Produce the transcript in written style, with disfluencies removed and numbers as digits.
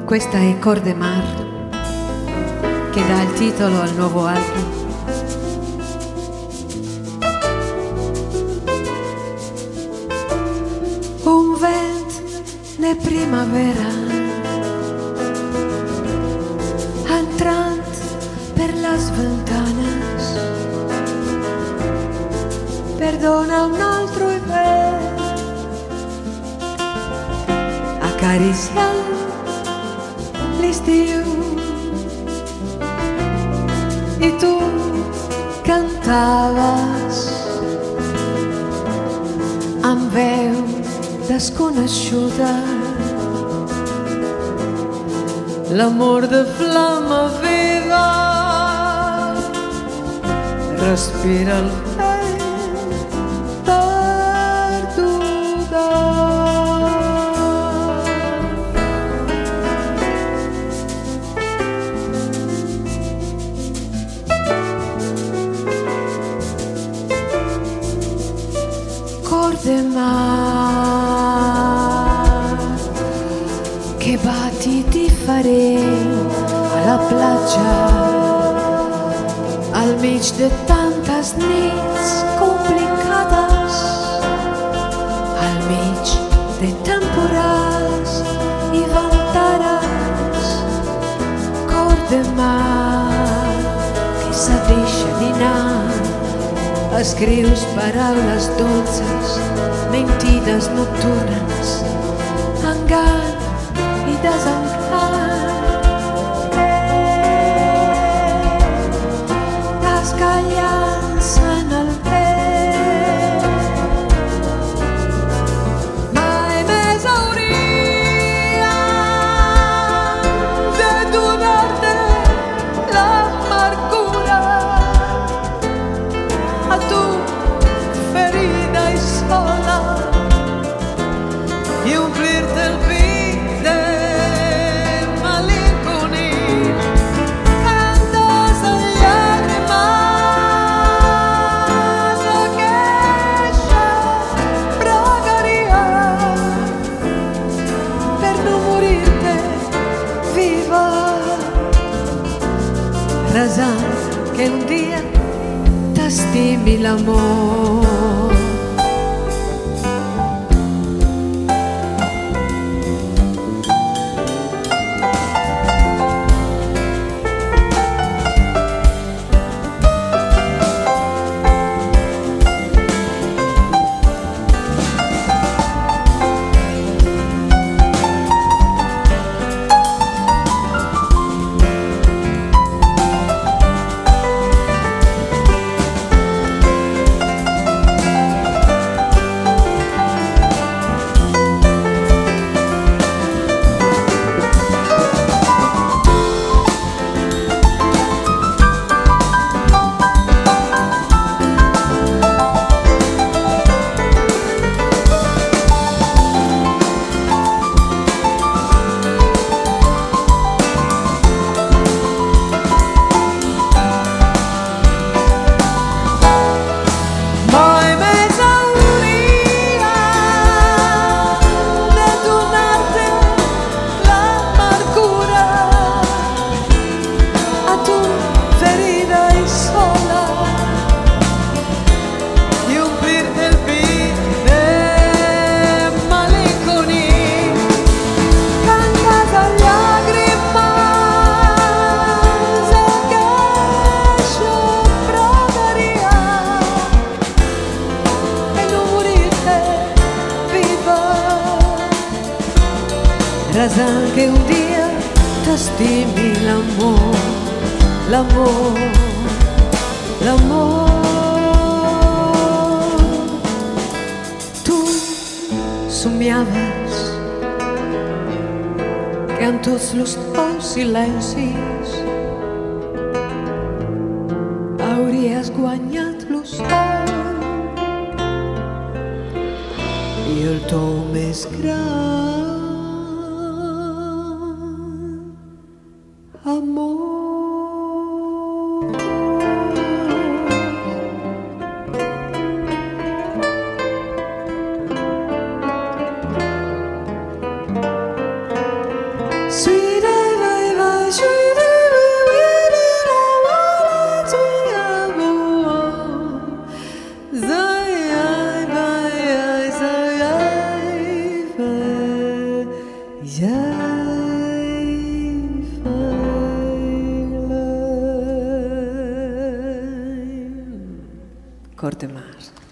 Questa è Cor de Mar, che dà il titolo al nuovo album. Un vent de primavera entrant per les ventanes, perdona un altro hivern, acariciant l'estiu, i tu cantaves amb veu desconeguda, l'amor de flama viva respira el vent perduda. Cor de mar, che battiti farei alla platja, al mig de tantes nits complicades, al mig de temporals i ventaràs. Cor de mar, que se deixa dinar, escrius paraules dolces, mentides nocturnes, engany i desencant. Descallant-se en el vent, mai més hauríem de donar-te l'amargura a tu, ferida i sola, i omplir-te el pit de malinconia. Cantes en llàgrimes aquesta pregària per no morir-te viva, resant que un dia t'estimi l'amor. Resant que un dia t'estimi l'amor, l'amor, l'amor. Tu somiaves que en tots els teus silencis hauries guanyat l'hostal i el to més gran amor. Sweet Cor de Mar.